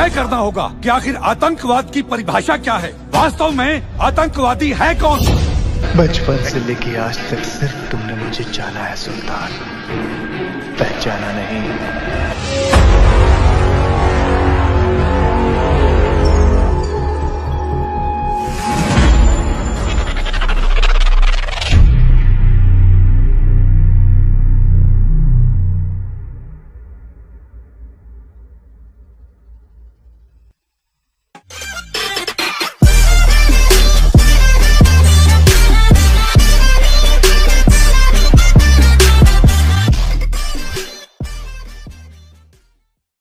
तय करना होगा कि आखिर आतंकवाद की परिभाषा क्या है। वास्तव में आतंकवादी है कौन? बचपन से लेके आज तक सिर्फ तुमने मुझे जाना है सुल्तान, पहचाना नहीं।